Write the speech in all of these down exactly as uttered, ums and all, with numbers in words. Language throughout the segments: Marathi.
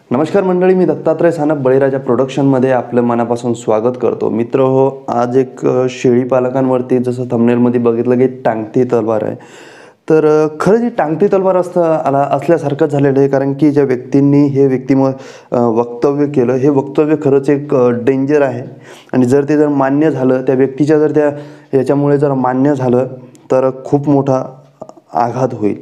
नमस्कार मंडळी, मी दत्तात्रय सानप बळीराजा प्रोडक्शनमध्ये आपलं मनापासून स्वागत करतो. मित्र हो, आज एक शेळी पालकांवरती जसं थंबनेलमध्ये बघितलं की टांगती तलवार आहे. तर खरंच ही टांगती तलवार असता आला असल्यासारखं झालेलं आहे. कारण की ज्या व्यक्तींनी हे व्यक्तिम वक्तव्य केलं, हे वक्तव्य खरंच एक डेंजर आहे. आणि जर ते जर मान्य झालं, त्या व्यक्तीच्या जर त्या याच्यामुळे जर मान्य झालं तर खूप मोठा आघात होईल.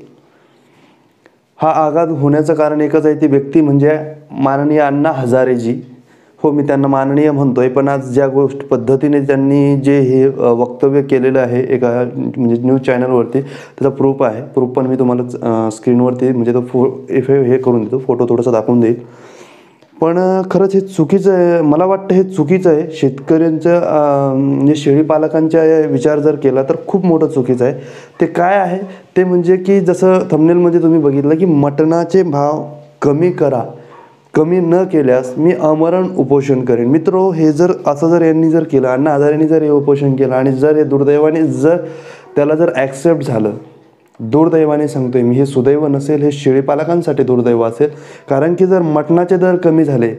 हा आघात होण्याचं कारण एकच आहे, ती व्यक्ती म्हणजे माननीय अण्णा हजारेजी. हो, मी त्यांना माननीय म्हणतोय, पण आज ज्या गोष्ट पद्धतीने त्यांनी जे हे वक्तव्य केलेलं आहे एका म्हणजे न्यूज चॅनलवरती, त्याचा प्रूफ आहे. प्रूफ पण मी तुम्हाला स्क्रीनवरती म्हणजे तो फो हे करून देतो, फोटो थोडासा दाखवून देईल. पण खरंच हे चुकीचं आहे. मला वाटतं हे चुकीचं आहे. शेतकऱ्यांच्या म्हणजे शेळी पालकांच्या विचार जर केला तर खूप मोठं चुकीचं आहे. ते काय आहे ते म्हणजे की जसं थंबनेलमध्ये तुम्ही बघितलं की मटणाचे भाव कमी करा, कमी न केल्यास मी आमरण उपोषण करेन. मित्रो, हे जर असं जर यांनी जर केलं, अण्णा हजारेंनी जर हे उपोषण केलं आणि जर हे दुर्दैवाने जर त्याला जर ॲक्सेप्ट झालं, दुर्दैवाने सांगतोय मी, हे सुदैव नसेल, हे शेळी पालकांसाठी दुर्दैव असेल. कारण की जर मटणाचे दर कमी झाले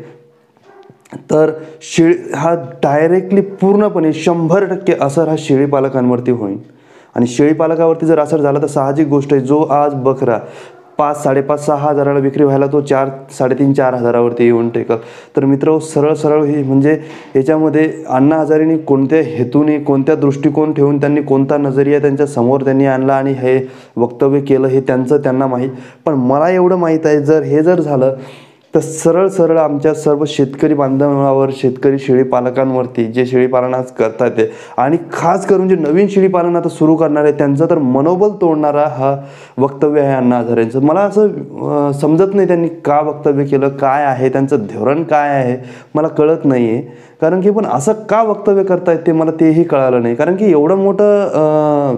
तर शेळी हा डायरेक्टली पूर्णपणे शंभर टक्के असर हा शेळी पालकांवरती होईल. आणि शेळी पालकावरती जर असर झाला तर साहजिक गोष्ट आहे, जो आज बकरा पाच साडेपाच सहा हजाराला विक्री व्हायला तो चार साडेतीन चार हजारावरती येऊन टेकल. तर मित्र, सरळ सरळ ही म्हणजे याच्यामध्ये अण्णा हजारेंनी कोणत्या हेतूने, कोणत्या दृष्टिकोन ठेवून त्यांनी कोणता नजरिया त्यांच्या समोर त्यांनी आणला आणि हे वक्तव्य केलं हे त्यांचं त्यांना माहीत. पण मला एवढं माहीत आहे, जर हे जर झालं तर सरळ सरळ आमच्या सर्व शेतकरी बांधवांवर, शेतकरी शेळी पालकांवरती, जे शेळी पालन आज करतात ते, आणि खास करून जे नवीन शेळी पालन आता सुरू करणार आहे त्यांचं तर मनोबल तोडणारा हा वक्तव्य आहे अण्णा हजारेंचं. मला असं समजत नाही त्यांनी का वक्तव्य केलं, काय आहे त्यांचं धोरण, काय आहे मला कळत नाही आहे. कारण की पण असं का वक्तव्य करतायत ते मला तेही कळालं नाही. कारण की एवढं मोठं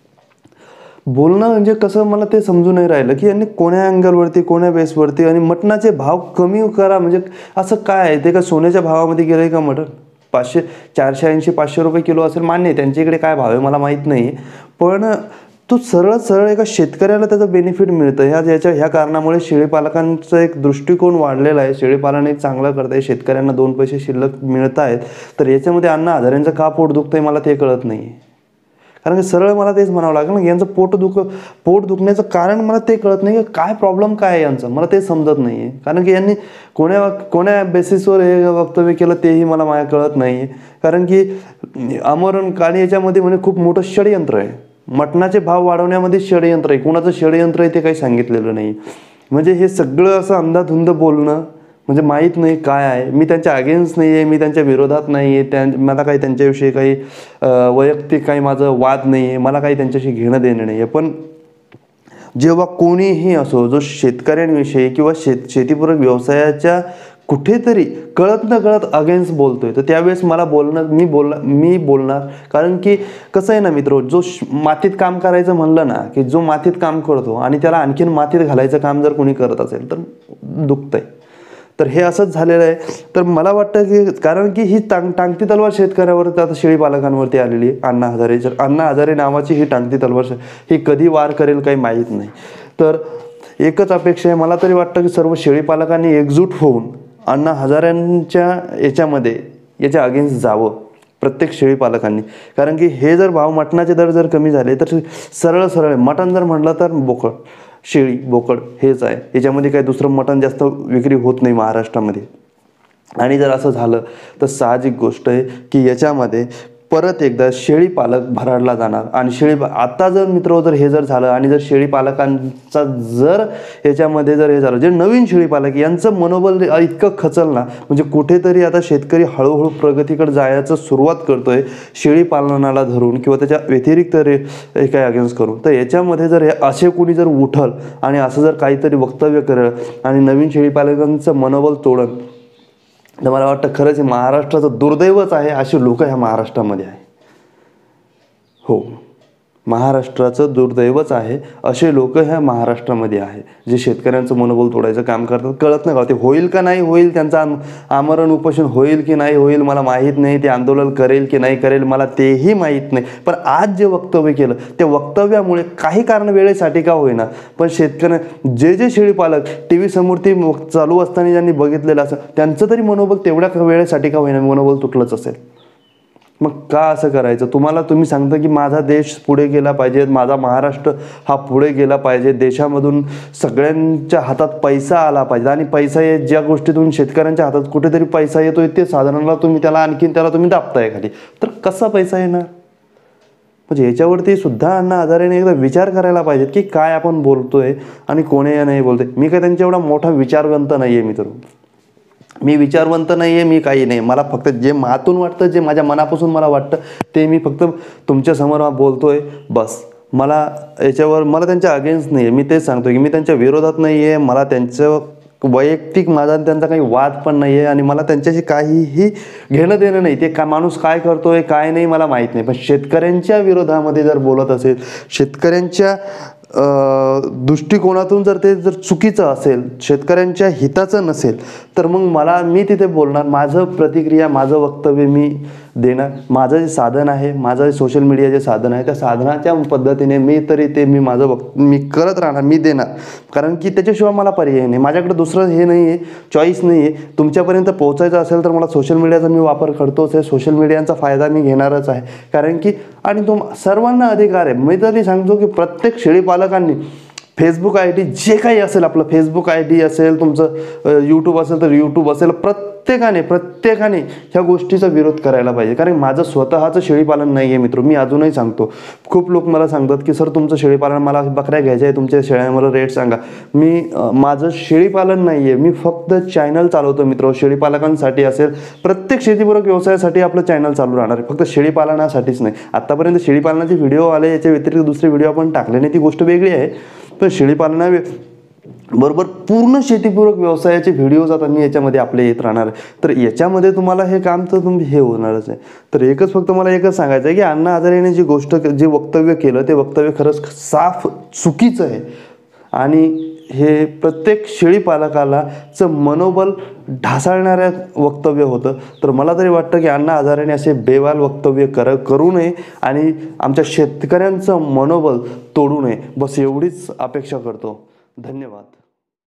बोलणं म्हणजे कसं मला ते समजून नाही राहिलं की यांनी कोण्या अँगलवरती, कोण्या बेसवरती. आणि मटणाचे भाव कमी करा म्हणजे असं काय आहे? ते का सोन्याच्या भावामध्ये गेलं आहे का मटण? पाचशे चारशे ऐंशी पाचशे रुपये किलो असेल, मान्य आहे त्यांच्या इकडे काय भाव आहे मला माहीत नाही. पण तो सरळ सरळ एका शेतकऱ्याला त्याचं बेनिफिट मिळतं. ह्या याच्या ह्या कारणामुळे शेळी पालकांचा एक दृष्टिकोन वाढलेला आहे. शेळी पालन एक चांगलं करत आहे, शेतकऱ्यांना दोन पैसे शिल्लक मिळत आहेत. तर याच्यामध्ये अण्णा हजारेंचं का पोट दुखतं आहे मला ते कळत नाही आहे. कारण की सरळ मला तेच म्हणावं लागेल ना, यांचं पोट दुख पोट दुखण्याचं कारण मला ते कळत नाही. काय प्रॉब्लेम काय आहे यांचं मला ते समजत नाही आहे. कारण की यांनी कोण्या कोण्या बेसिसवर हे वक्तव्य केलं तेही मला माझ्या कळत नाही आहे. कारण की आमरण आणि याच्यामध्ये म्हणजे खूप मोठं षडयंत्र आहे. मटणाचे भाव वाढवण्यामध्ये षडयंत्र आहे. कोणाचं षडयंत्र आहे ते काही सांगितलेलं नाही. म्हणजे हे सगळं असं अंधाधुंद बोलणं, म्हणजे माहीत नाही काय आहे. मी त्यांच्या अगेन्स्ट नाही आहे, मी त्यांच्या विरोधात नाही आहे. त्या मला काही त्यांच्याविषयी काही वैयक्तिक काही माझं वाद नाही आहे, मला काही त्यांच्याशी घेणं देणं नाही आहे. पण जेव्हा कोणीही असो, जो शेतकऱ्यांविषयी किंवा शेत शेतीपूरक व्यवसायाच्या कुठेतरी कळत न कळत अगेन्स्ट बोलतोय, तर त्यावेळेस मला बोलणं मी बोलला मी बोलणार. कारण की कसं आहे ना मित्र, जो मातीत काम करायचं म्हणलं ना, की जो मातीत काम करतो आणि त्याला आणखीन मातीत घालायचं काम जर कोणी करत असेल तर दुखतंय. तर हे असंच झालेलं आहे. तर मला वाटतं की कारण की ही टांग टांगती तलवार शेतकऱ्यावर आता शेळी पालकांवरती आलेली आहे. अण्णा हजारे जर अण्णा हजारे नावाची ही टांगती तलवार ही कधी वार करेल काही माहीत नाही. तर एकच अपेक्षा आहे, मला तरी वाटतं की सर्व शेळी पालकांनी एकजूट होऊन अण्णा हजारेंच्या याच्यामध्ये याच्या अगेन्स्ट जावं, प्रत्येक शेळी पालकांनी. कारण की हे जर भाव मटणाचे दर जर कमी झाले तर सरळ सरळ मटण जर म्हटलं तर बोकड, शेळी, बोकड हेच आहे. याच्यामध्ये काही दुसरं मटण जास्त विक्री होत नाही महाराष्ट्रामध्ये. आणि जर असं झालं तर साहजिक गोष्ट आहे की याच्यामध्ये परत एकदा शेळी पालक भराडला जाणार. आणि शेळी आता जर मित्र जर हे जर झालं आणि जर शेळी पालकांचा जर याच्यामध्ये जर हे झालं, जे नवीन शेळी पालक यांचं मनोबल इतकं खचल ना, म्हणजे कुठेतरी आता शेतकरी हळूहळू प्रगतीकडे जायचं सुरुवात करतोय शेळी पालनाला धरून किंवा त्याच्या व्यतिरिक्त रे काही अगेन्स्ट करून. तर याच्यामध्ये जर हे असे कोणी जर उठल आणि असं जर काहीतरी वक्तव्य करेल आणि नवीन शेळी पालकांचं मनोबल तोडल, तर मला वाटतं खरंच महाराष्ट्राचं दुर्दैवच आहे. अशी लोक ह्या महाराष्ट्रामध्ये आहे. हो, महाराष्ट्राचं दुर्दैवच आहे. असे लोक ह्या महाराष्ट्रामध्ये आहे जे शेतकऱ्यांचं मनोबल तोडायचं काम करतात. कळत नाही का ते होईल का नाही होईल, त्यांचं आम आमरण उपोषण होईल की नाही होईल मला माहीत नाही, ते आंदोलन करेल की नाही करेल मला तेही माहीत नाही. पण आज जे वक्तव्य केलं त्या वक्तव्यामुळे काही कारण वेळेसाठी का होईना पण शेतकऱ्या जे जे शेळीपालक टी व्ही समोर ती चालू असताना ज्यांनी बघितलेलं असं त्यांचं तरी मनोबल तेवढ्या वेळेसाठी का होईना मनोबल तुटलंच असेल. मग का असं करायचं? तुम्हाला तुम्ही सांगता की माझा देश पुढे गेला पाहिजे, माझा महाराष्ट्र हा पुढे गेला पाहिजे, देशामधून सगळ्यांच्या हातात पैसा आला पाहिजे आणि पैसा ये ज्या गोष्टीतून शेतकऱ्यांच्या हातात कुठेतरी पैसा येतोय ते साधारणला तुम्ही त्याला आणखीन त्याला तुम्ही दाबताय खाली, तर कसा पैसा येणार? म्हणजे याच्यावरती सुद्धा अण्णा हजारेने एकदा विचार करायला पाहिजेत की काय आपण बोलतोय आणि कोणी नाही बोलतोय. मी काय त्यांच्या एवढा मोठा विचारवंत नाही आहे मित्र, मी विचारवंत नाही आहे, मी काही नाही. मला फक्त जे मातून वाटतं जे माझ्या मनापासून मला वाटतं ते मी फक्त तुमच्यासमोर बोलतोय बस. मला याच्यावर मला त्यांच्या अगेन्स्ट नाही आहे, मी तेच सांगतो की मी त्यांच्या विरोधात नाही आहे. मला त्यांचं वैयक्तिक माझा त्यांचा काही वाद पण नाही आहे आणि मला त्यांच्याशी काहीही घेणं देणं नाही. ते का माणूस काय करतोय काय नाही मला माहीत नाही. पण शेतकऱ्यांच्या विरोधामध्ये जर बोलत असेल, शेतकऱ्यांच्या दृष्टिकोनातून जर ते जर चुकीचं असेल, शेतकऱ्यांच्या हिताचं नसेल तर मग मला मी तिथे बोलणार. माझं प्रतिक्रिया माझं वक्तव्य मी देणार. माझं जे साधन आहे, माझं जे सोशल मीडिया जे साधन आहे त्या साधनाच्या पद्धतीने मी तरी ते मी माझं वक्त मी करत राहणार, मी देणार. कारण की त्याच्याशिवाय मला पर्याय नाही, माझ्याकडे दुसरं हे नाही आहे, चॉईस नाही आहे. तुमच्यापर्यंत पोहोचायचं असेल तर मला सोशल मीडियाचा मी वापर करतोच आहे, सोशल मीडियाचा फायदा मी घेणारच आहे. कारण की आणि तुम सर्वांना अधिकार आहे. मी तरी सांगतो की प्रत्येक शेळीपालकांनी फेसबुक आय डी जे काही असेल, आपलं फेसबुक आय डी असेल, तुमचं यूट्यूब असेल तर यूट्यूब असेल, प्रत्येकाने प्रत्येकाने ह्या गोष्टीचा विरोध करायला पाहिजे. कारण माझं स्वतःचं शेळीपालन नाही आहे मित्र. मी अजूनही सांगतो, खूप लोक मला सांगतात की सर तुमचं शेळीपालन, मला बकऱ्या घ्यायच्या आहे, तुमच्या शेळ्यांवर रेट सांगा. मी माझं शेळीपालन नाही आहे, मी फक्त चॅनल चालवतो मित्र. शेळीपालकांसाठी असेल, प्रत्येक शेतीपूरक व्यवसायासाठी आपलं चॅनल चालू राहणार आहे, फक्त शेळीपालनासाठीच नाही. आत्तापर्यंत शेळीपालनाचे व्हिडिओ आले, याच्या व्यतिरिक्त दुसरे व्हिडिओ आपण टाकले नाही, ती गोष्ट वेगळी आहे. पण शेळीपालना बरोबर पूर्ण शेतीपूरक व्यवसायाचे व्हिडिओज आता मी याच्यामध्ये आपले येत राहणार आहे. तर याच्यामध्ये तुम्हाला हे काम तर तुम्ही हे होणारच आहे. तर एकच फक्त मला एकच सांगायचं आहे की अण्णा हजारेने जी गोष्ट जे वक्तव्य केलं ते वक्तव्य खरंच साफ चुकीचं आहे आणि हे प्रत्येक शेळीपालकाला चं मनोबल ढासळणाऱ्या वक्तव्य होतं. तर मला तरी वाटतं की अण्णा हजारेने असे बेवाल वक्तव्य कर करू नये आणि आमच्या शेतकऱ्यांचं मनोबल तोडू नये, बस एवढीच अपेक्षा करतो. धन्यवाद.